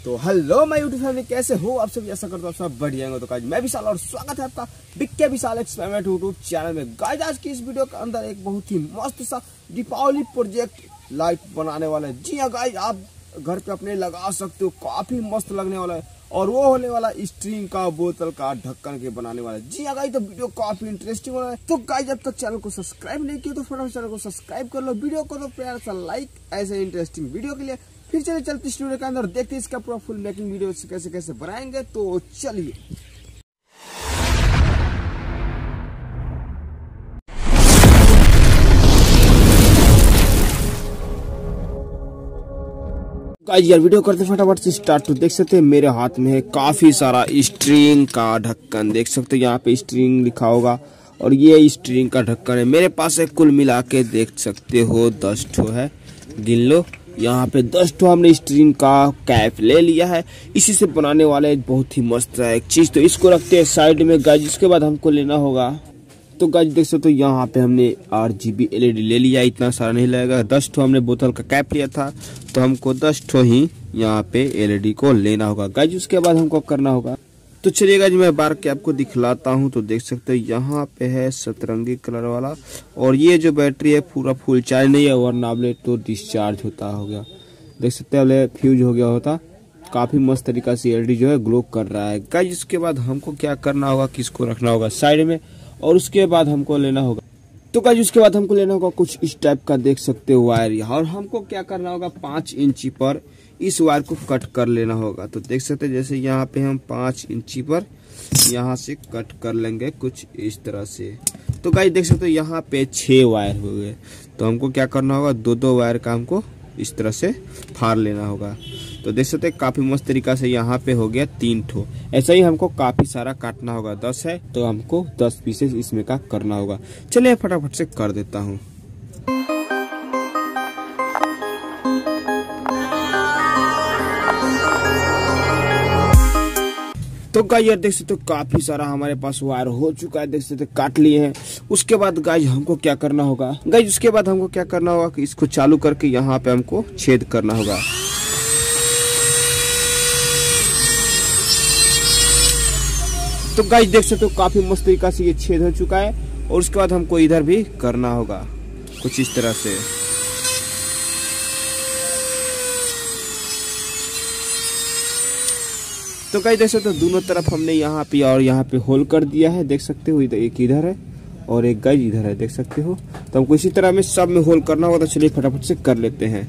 तो hello my YouTube family, कैसे हो आप सब? ऐसा करता हूँ आप सब बढ़िया होंगे। तो गाइस मैं विशाल और स्वागत है आपका बिक्के विशाल एक्सपेरिमेंट यूट्यूब चैनल में। गाइस आज की इस वीडियो के अंदर एक बहुत ही मस्त सा दीपावली प्रोजेक्ट लाइट बनाने वाला है। जी हाँ गाइस, आप घर पे अपने लगा सकते हो, काफी मस्त लगने वाला है। और वो होने वाला स्ट्रिंग का बोतल का ढक्कन के बनाने वाला है। जी हाँ गाइस, तो वीडियो काफी इंटरेस्टिंग हो रहा है। तो गाइस जब तक चैनल को सब्सक्राइब नहीं किया तो फटाफट चैनल को सब्सक्राइब कर लो, वीडियो को तो प्यार सा लाइक ऐसे इंटरेस्टिंग वीडियो के लिए। फिर चलते स्टूडियो के अंदर देखते हैं इसका पूरा फुल मेकिंग वीडियो कैसे कैसे बनाएंगे। तो चलिए गाइस यार वीडियो करते फटाफट से स्टार्ट। तो देख सकते हैं मेरे हाथ में है काफी सारा स्ट्रिंग का ढक्कन। देख सकते हैं यहाँ पे स्ट्रिंग लिखा होगा और ये स्ट्रिंग का ढक्कन है। मेरे पास है कुल मिला के देख सकते हो 10 ठो है, गिन लो। यहाँ पे 10 ठो हमने स्ट्रिंग का कैप ले लिया है। इसी से बनाने वाले बहुत ही मस्त है एक चीज। तो इसको रखते हैं साइड में गाइस। इसके बाद हमको लेना होगा, तो गाइस देख सकते हो यहाँ पे हमने RGB LED ले लिया। इतना सारा नहीं लगेगा, 10 ठो हमने बोतल का कैप लिया था तो हमको 10 ठो ही यहाँ पे LED को लेना होगा गाइस। उसके बाद हमको करना होगा, तो चलिए गाइस मैं बार के आपको दिखलाता हूँ। तो देख सकते हो यहाँ पे है सतरंगी कलर वाला, और ये जो बैटरी है पूरा फुल चार्ज नहीं है, वरना तो डिस्चार्ज होता हो गया। देख सकते हो फ्यूज हो गया होता। काफी मस्त तरीका से LED जो है ग्लो कर रहा है गाइस। इसके बाद हमको क्या करना होगा, किसको रखना होगा साइड में, और उसके बाद हमको लेना होगा, तो गाइस उसके बाद हमको लेना होगा कुछ इस टाइप का देख सकते हो वायर। और हमको क्या करना होगा, 5 इंची पर इस वायर को कट कर लेना होगा। तो देख सकते हैं जैसे यहाँ पे हम 5 इंची पर यहाँ से कट कर लेंगे कुछ इस तरह से। तो गाइस देख सकते हो यहाँ पे 6 वायर हो गए। तो हमको क्या करना होगा, 2-2 वायर का हमको इस तरह से फाड़ लेना होगा। तो देख सकते हैं काफी मस्त तरीका से यहाँ पे हो गया 3 ठो। ऐसा ही हमको काफी सारा काटना होगा। 10 है तो हमको 10 पीसेस इसमें का करना होगा। चलिए फटाफट से कर देता हूँ। तो गाइस यार देख सकते हो काफी सारा हमारे पास वायर हो चुका है। देख सकते हो काट लिए हैं। उसके बाद गाइस हमको क्या करना होगा, गाइस उसके बाद हमको क्या करना होगा कि इसको चालू करके यहाँ पे हमको छेद करना होगा। तो गाइस देख सकते हो काफी मस्त तरीका से ये छेद हो चुका है। और उसके बाद हमको इधर भी करना होगा कुछ इस तरह से। तो गाइस देख सकते हो दोनों तरफ हमने यहाँ पे और यहाँ पे होल कर दिया है। देख सकते हो इधर एक इधर है और एक गाइस इधर है, देख सकते हो। तो हमको इसी तरह में सब में होल करना होगा। तो चलिए फटाफट से कर लेते हैं।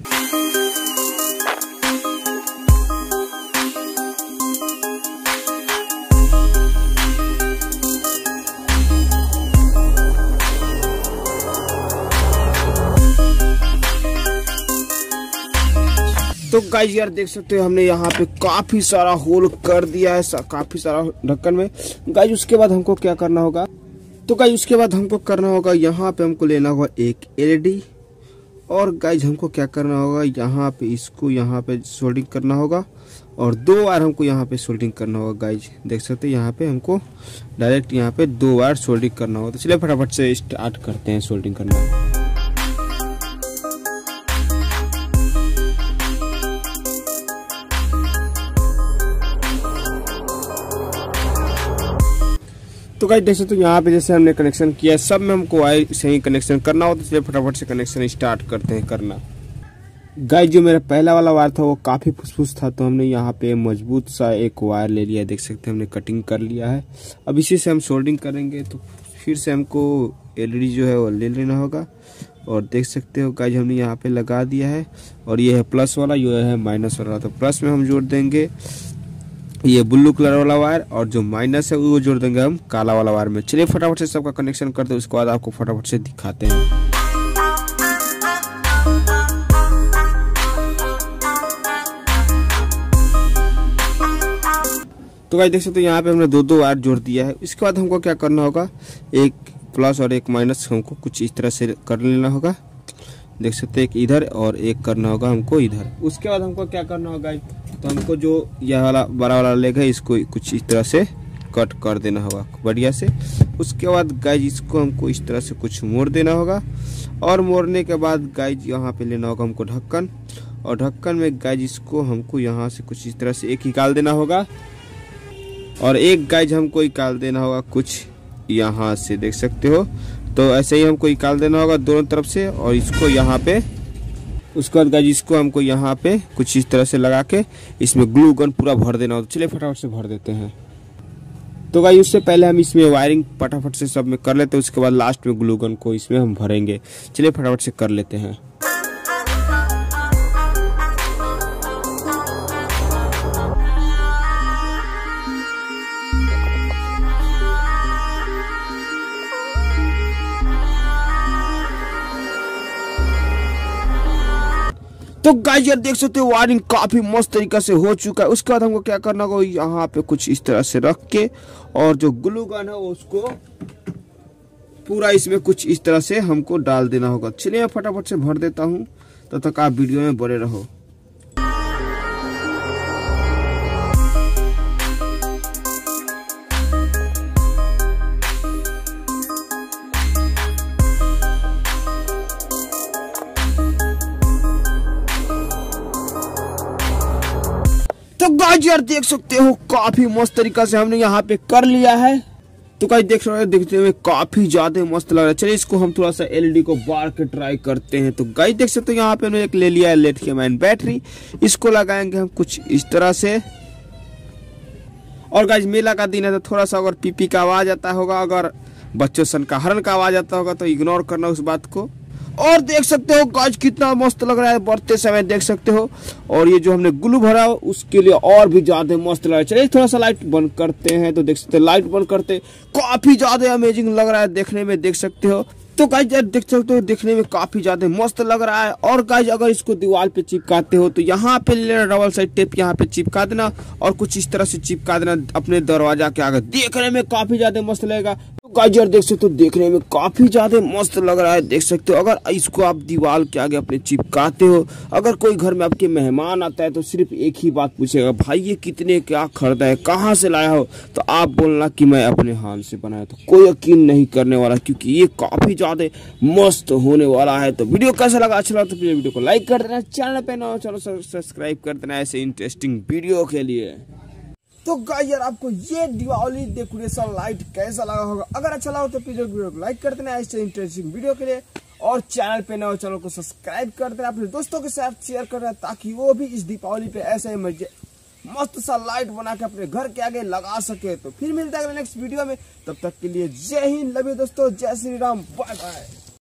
तो गाइस यार देख सकते हो हमने यहाँ पे काफी सारा होल कर दिया है, काफी सारा ढक्कन में गाइस। उसके बाद हमको क्या करना होगा, तो गाइस उसके बाद हमको करना होगा यहाँ पे हमको लेना होगा एक LED। और गाइस हमको क्या करना होगा, यहाँ पे इसको यहाँ पे सोल्डिंग करना होगा और 2 वायर हमको यहाँ पे सोल्डिंग करना होगा। गाइस देख सकते हैं यहाँ पे हमको डायरेक्ट यहाँ पे 2 वायर सोल्डिंग करना होगा। तो चलिए फटाफट से स्टार्ट करते हैं सोल्डिंग करना। तो गाइस देख सकते हो यहाँ पे जैसे हमने कनेक्शन किया है, सब में हमको वायर से ही कनेक्शन करना होता है। तो चलिए फटाफट से कनेक्शन स्टार्ट करते हैं करना। गाइस जो मेरा पहला वाला वायर था वो काफी फुसफुस था, तो हमने यहाँ पे मजबूत सा एक वायर ले लिया। देख सकते हैं हमने कटिंग कर लिया है। अब इसी से हम सोल्डिंग करेंगे। तो फिर से हमको LED जो है वो ले लेना होगा। और देख सकते हो गाइस हमने यहाँ पे लगा दिया है। और ये है प्लस वाला, ये है माइनस वाला। तो प्लस में हम जोड़ देंगे ये ब्लू कलर वाला वायर, और जो माइनस है वो जोड़ देंगे हम काला वाला वायर में। चलिए फटाफट से सबका कनेक्शन करते हैं, उसके बाद आपको फटाफट से दिखाते हैं। तो गाइस देख सकते हो यहाँ पे हमने 2-2 वायर जोड़ दिया है। इसके बाद हमको क्या करना होगा, एक प्लस और एक माइनस हमको कुछ इस तरह से कर लेना होगा। देख सकते हैं एक इधर और एक करना होगा हमको इधर। उसके बाद हमको क्या करना होगा, तो हमको जो यह वाला बड़ा वाला लेग है इसको कुछ इस तरह से कट कर देना होगा बढ़िया से। उसके बाद गाइज इसको हमको इस तरह से कुछ मोड़ देना होगा, और मोड़ने के बाद गाइज यहाँ पे लेना होगा हमको ढक्कन, और ढक्कन में गाइज इसको हमको यहाँ से कुछ इस तरह से एक निकाल देना होगा, और एक गाइज हमको निकाल देना होगा कुछ यहाँ से, देख सकते हो। तो ऐसे ही हमको निकाल देना होगा दोनों तरफ से, और इसको यहाँ पे, उसके बाद गाइज इसको हमको यहाँ पे कुछ इस तरह से लगा के इसमें ग्लू गन पूरा भर देना होगा। चलिए फटाफट से भर देते हैं। तो गाइज उससे पहले हम इसमें वायरिंग फटाफट से सब में कर लेते हैं, उसके बाद लास्ट में ग्लू गन को इसमें हम भरेंगे। चलिए फटाफट से कर लेते हैं। तो गाइस यार देख सकते हो वायरिंग काफी मस्त तरीका से हो चुका है। उसके बाद हमको क्या करना होगा, यहाँ पे कुछ इस तरह से रख के, और जो ग्लू गन है उसको पूरा इसमें कुछ इस तरह से हमको डाल देना होगा। चलिए मैं फटाफट से भर देता हूँ, तब तक आप वीडियो में बने रहो। तो गाइस यार देख सकते हो काफी मस्त तरीका से हमने यहाँ पे कर लिया है। तो गाइस देख रहे हो, देखते हुए काफी ज्यादा मस्त लग रहा है। चलिए इसको हम थोड़ा सा एलईडी को बार के ट्राई करते हैं। तो गाइस देख सकते हो यहाँ पे हमने एक ले लिया है लिथियम बैटरी, इसको लगाएंगे हम कुछ इस तरह से। और गाइस मेला का दिन है तो थोड़ा सा अगर पीपी का आवाज आता होगा, अगर बच्चों सन का हरण का आवाज आता होगा तो इग्नोर करना उस बात को। और देख सकते हो गाइस कितना मस्त लग रहा है बढ़ते समय, देख सकते हो। और ये जो हमने ग्लू भरा उसके लिए और भी ज्यादा मस्त लग रहा है। चलिए थोड़ा सा लाइट बंद करते हैं। तो देख सकते हो लाइट बंद करते काफी ज्यादा अमेजिंग लग रहा है देखने में, देख सकते हो। तो गाइस यार देख सकते हो देखने में काफी ज्यादा मस्त लग रहा है। और गाइस अगर इसको दीवार पे चिपकाते हो तो यहाँ पे लेना डबल साइड टेप, यहाँ पे चिपका देना और कुछ इस तरह से चिपका देना अपने दरवाजा के आगे, देखने में काफी ज्यादा मस्त लगेगा। तो गाइस यार देख सकते हो देखने में काफी ज्यादा मस्त लग रहा है, देख सकते हो। अगर इसको आप दीवार के आगे अपने चिपकाते हो, अगर कोई घर में आपके मेहमान आता है तो सिर्फ एक ही बात पूछेगा, भाई ये कितने क्या खरीदा है, कहाँ से लाया हो, तो आप बोलना कि मैं अपने हाथ से बनाया। तो कोई यकीन नहीं करने वाला, क्योंकि ये काफी ज्यादा मस्त होने वाला है। तो वीडियो कैसा लगा, अच्छा लगा तो प्लीज वीडियो को लाइक कर देना, चैनल पे नया हो चैनल सब्सक्राइब कर देना ऐसे इंटरेस्टिंग वीडियो के लिए। तो गाइस यार आपको ये दिवाली डेकोरेशन लाइट कैसा लगा होगा, अगर अच्छा लगा तो प्लीज वीडियो को लाइक कर देना ऐसे इंटरेस्टिंग वीडियो के लिए, और चैनल पे नया हो चैनल को सब्सक्राइब कर देना, अपने दोस्तों के साथ शेयर कर देना ताकि वो भी इस दीपावली पे ऐसे ही मस्त सा लाइट बना के अपने घर के आगे लगा सके। तो फिर मिलता है नेक्स्ट वीडियो में, तब तक के लिए जय हिंद, लव यू दोस्तों, जय श्री राम, बाय बाय।